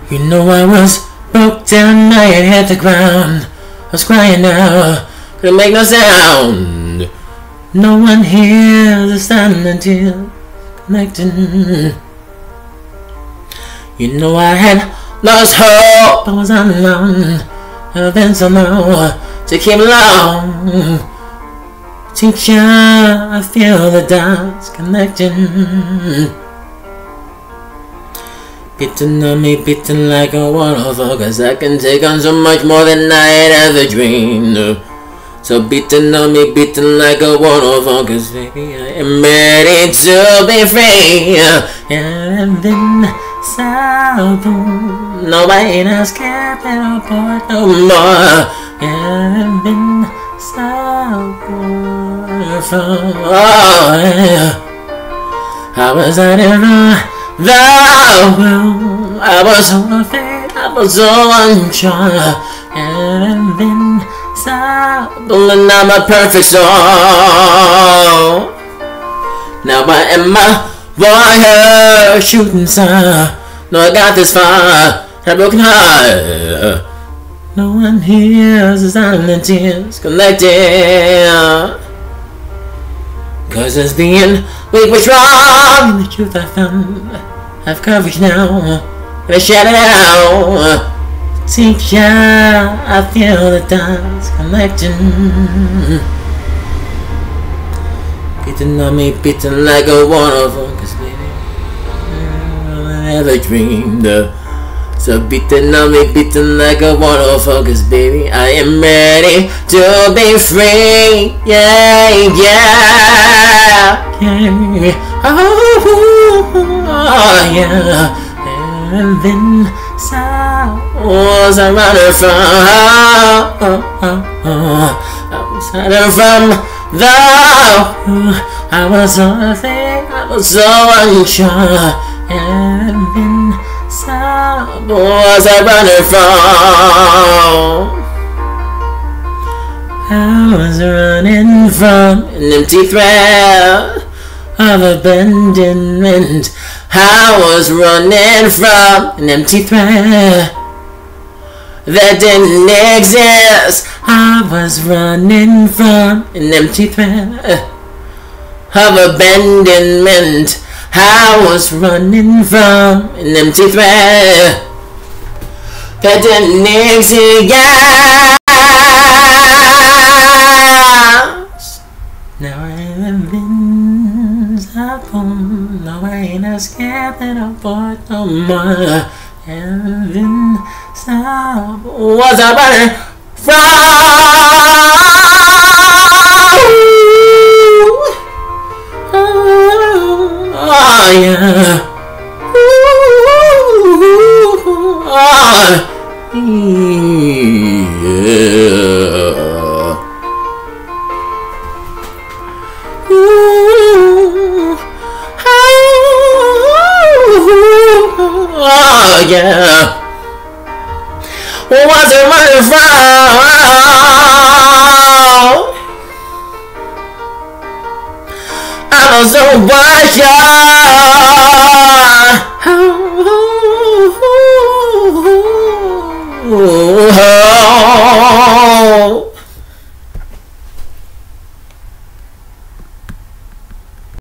You know I was broke down, I had hit the ground. I was crying out, couldn't make no sound. No one hears the sound until connecting. You know I had lost hope, I was all alone. Never been so low to keep along. Teacher, I feel the dots connecting. Beating on me, beating like a waterfall, 'cause I can take on so much more than I had ever dreamed. So beating on me, beating like a waterfall, 'cause baby I am ready to be free. Yeah, Invincible. No, I ain't scared that I'll part no more. Yeah, Invincible. Oh, yeah. I was out in the world, I was so afraid, I was so unsure. And invincible, and I'm a perfect soul. Now I am a warrior, shooting star. No, I got this far, a broken heart. No one hears the sound and tears collecting. 'Cause it's being weak was wrong, and the truth I found. I've courage now, gonna shout it out. Teacher, I feel the dots connecting. Beating on me, beating like a waterfall, 'cause baby, I never dreamed. So beating on me, beating like a waterfall, 'cause baby, I am ready to be free. Yeah, yeah, yeah. Oh, yeah. Invincible, I'm running from. I was running from the. I was so afraid, I was so unsure. Invincible, was I running from? I was running from an empty threat of abandonment. I was running from an empty threat that didn't exist. I was running from an empty threat of abandonment. I was running from an empty threat that didn't exist. Now I'm invincible. No, I ain't scared that I'll part no more. Invincible. Was I running from? Oh, yeah. Oh, yeah. Oh, yeah. Was it running from? I was so wild.